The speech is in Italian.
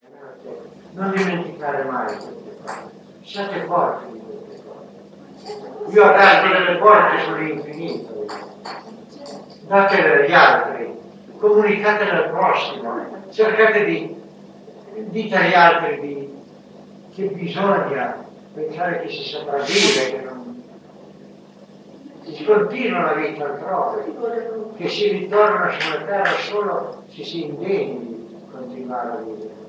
Non dimenticare mai queste cose. Siate forti di queste cose. Io ho aperto delle porte sull'infinito. Datele agli altri, comunicatele al prossimo, cercate dite agli altri che bisogna pensare che si sopravvive, che non si continua la vita altrove, che si ritorna sulla terra solo se si indegni di continuare a vivere.